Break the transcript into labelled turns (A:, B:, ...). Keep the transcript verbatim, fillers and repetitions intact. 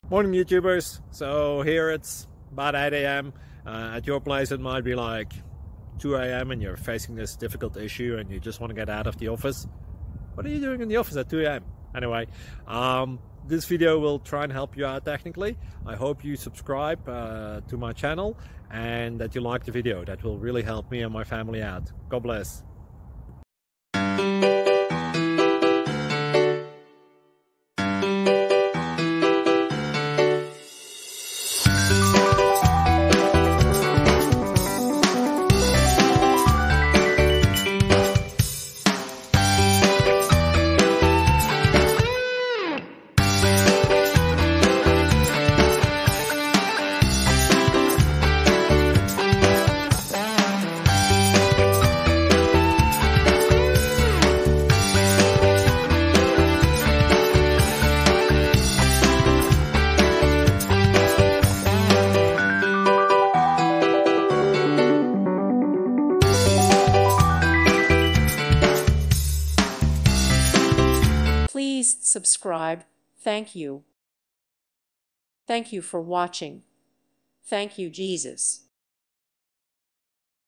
A: Morning YouTubers. So here it's about eight A M Uh, at your place it might be like two A M and you're facing this difficult issue and you just want to get out of the office. What are you doing in the office at two A M? Anyway, um, this video will try and help you out technically. I hope you subscribe uh, to my channel and that you like the video. That will really help me and my family out. God bless.
B: Please subscribe. Thank you. Thank you for watching. Thank you, Jesus.